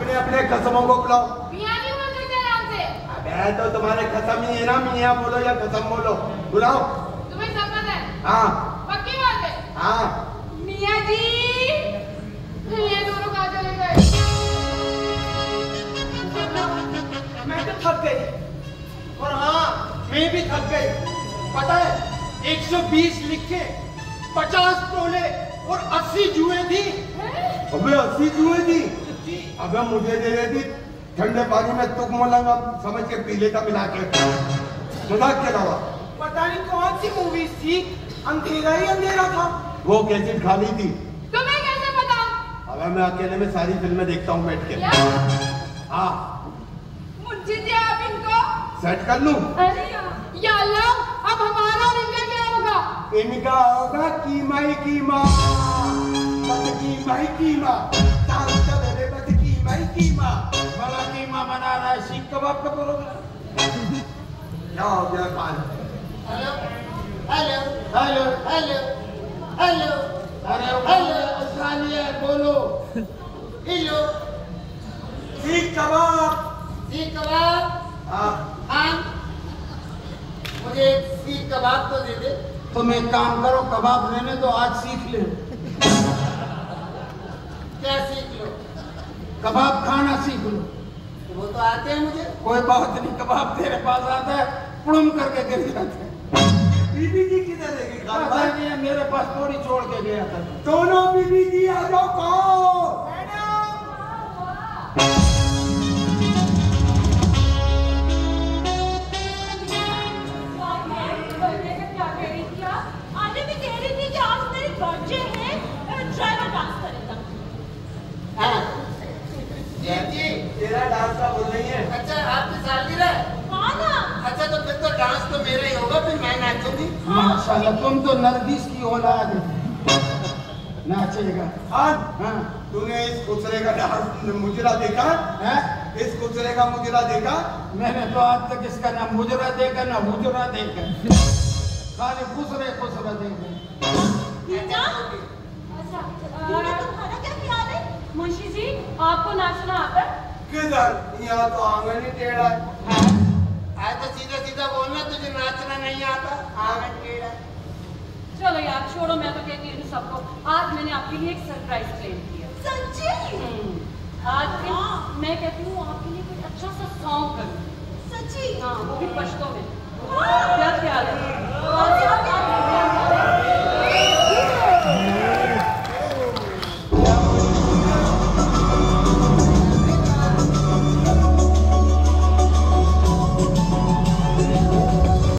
अपने अपने कसमों को बुलाओ। मियां नहीं बोल सकते आराम से। अबे तो तुम्हारे कसम ही है ना, मियां बोलो या कसम बोलो, बुलाओ। तुम्हें सब पता है? हाँ पक्की बात है? हाँ। मियां जी, ये दोनों कहाँ चले गए? मैं तो थक गई। और हाँ, मैं भी थक गई। पता है 120 लिखे 50 तोले और 80 जुए थी। अबे 80 जुए थी? अबे मुझे दे देती, ठंडे पानी में तुक मोलंगा समझ के पी लेता मिला के। मजाक के अलावा पता नहीं कौन सी मूवी थी, अंधेरा ही अंधेरा था। वो कैसी खाली थी? तुम्हें कैसे पता? अबे मैं अकेले में सारी फिल्में देखता हूँ बैठ के। हाँ मुझे दे आप इनको सेट कर लूं? अरे या अल्लाह, अब हमारा और इनका क्या होगा? इनका होगा कीमा ही कीमा, बस कीमा ही कीमा, बस कीमा ही कीमा। बड़ा कीमा बना रहा है, सीख कबाब का प्रोग्राम। क्या हो गया पान? Hello hello hello hello hello अरे हेलो अस्सलाम बोलो। हेलो सीख कबाब। सीख कबाब। हाँ हाँ, मुझे सीख कबाब तो दे दे। तुम एक काम करो, कबाब लेने तो आज सीख ले। क्या सीख लो? कबाब खाना सीख लो। वो तो आते हैं मुझे। कोई बात नहीं, कबाब तेरे पास आता है, पुड़म करके गिर जाते हैं। बीबी जी किधर है? पता नहीं है, मेरे पास थोड़ी छोड़ के गया था। दोनों बीबी जी आ जाओ। कहो तेरा डांस का बोल रही है। अच्छा, आपकी सालगिरह है? हाँ ना। अच्छा, तो फिर तो डांस तो मेरा ही होगा, फिर मैं नाचूंगी। माशाल्लाह, तुम तो नरगिस की औलाद है। नाचेगा। हाँ तूने इस खुसरे का डांस मुजरा देखा है? इस खुसरे का मुजरा देखा? मैंने तो आज तक इसका ना मुजरा देखा ना हुजरा देखा, खाली खुसरे खुसरा देखा। तुम्हारा क्या ख्याल है मुंशी जी, आपको नाचना आता है? किधर? यहाँ तो आंगन ही टेढ़ा है। आज तो सीधा सीधा बोलना, तुझे नाचना नहीं आता, आंगन टेढ़ा। चलो यार छोड़ो, मैं तो कहती हूँ सबको, आज मैंने आपके लिए एक सरप्राइज प्लान किया। सच्ची? आज मैं कहती हूँ आपके लिए कोई अच्छा सा सॉन्ग करूँ। सच्ची? हाँ, वो भी पश्तो में। क्या ख्याल है?